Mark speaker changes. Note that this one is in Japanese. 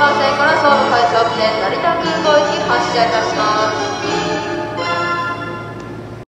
Speaker 1: 幹線から総武快速線成田空港行き発車いたします。